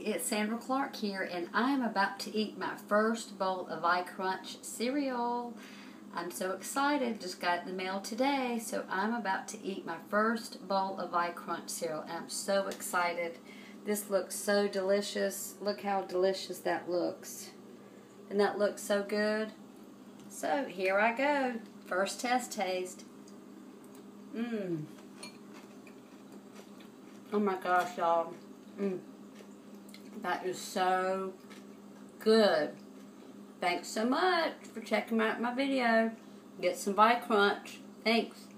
it's Sandra Clark here, and I am about to eat my first bowl of iCrunch cereal. I'm so excited, just got it in the mail today, so I'm about to eat my first bowl of iCrunch cereal, and I'm so excited. This looks so delicious. Look how delicious that looks. And that looks so good. So, here I go. First test taste. Oh my gosh, y'all. That is so good. Thanks so much for checking out my video. Get some iCrunch. Thanks.